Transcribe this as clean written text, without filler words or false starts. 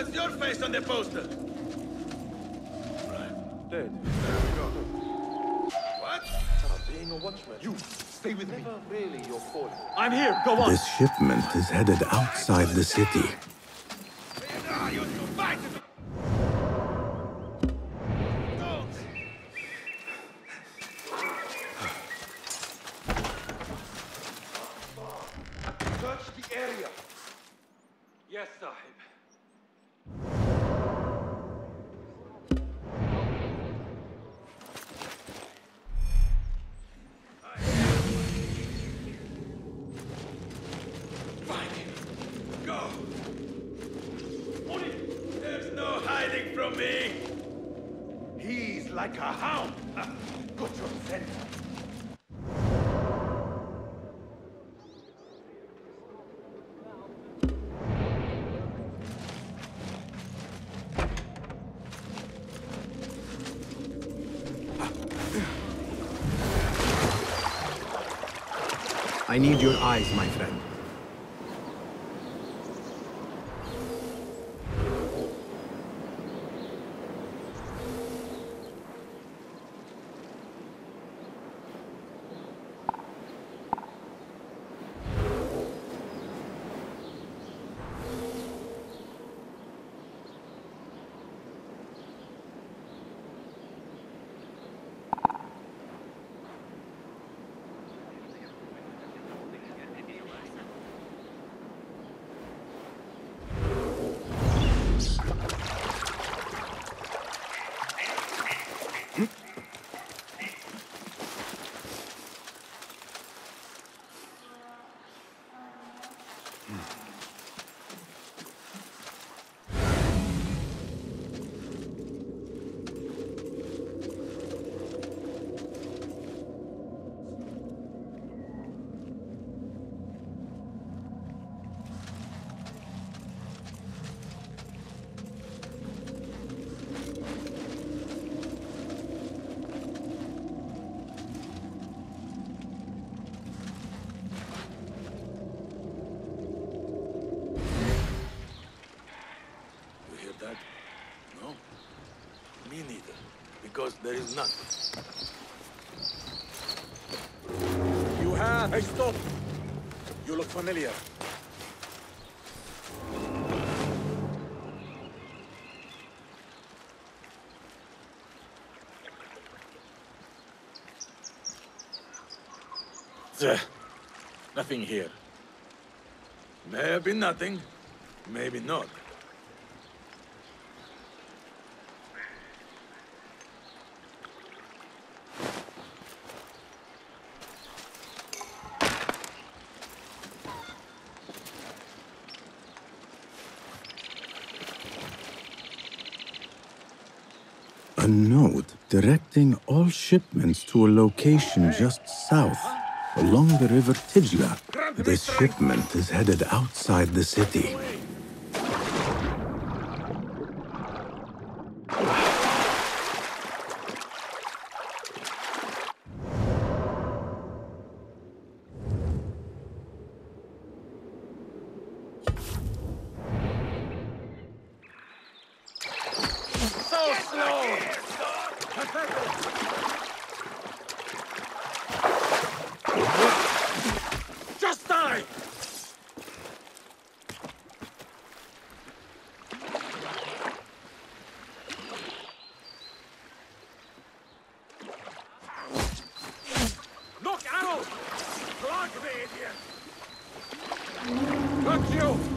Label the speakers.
Speaker 1: was your face on the poster?
Speaker 2: Right. Dead. There we go.
Speaker 1: What?
Speaker 2: Being a watchman. You, stay with me. Never really your calling.
Speaker 3: I'm here. Go on.
Speaker 4: This shipment is headed outside the city.
Speaker 1: You two fight! Dogs!
Speaker 2: Search the area.
Speaker 3: Yes, Sahib.
Speaker 1: Find him! Go! There's no hiding from me!
Speaker 2: He's like a hound. Got your scent.
Speaker 5: I need your eyes, my friend.
Speaker 1: No? Me neither. Because there is none.
Speaker 2: You have. Hey, stop! You look familiar.
Speaker 1: Nothing here. Maybe nothing. Maybe not.
Speaker 4: A note directing all shipments to a location just south, along the river Tijla. This shipment is headed outside the city.
Speaker 1: So slow! Just die! Look out! Block the idiot! Got you!